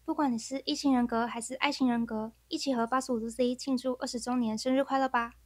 不管你是 E 型人格还是 I 型人格，一起和85度 C 庆祝20周年生日快乐吧！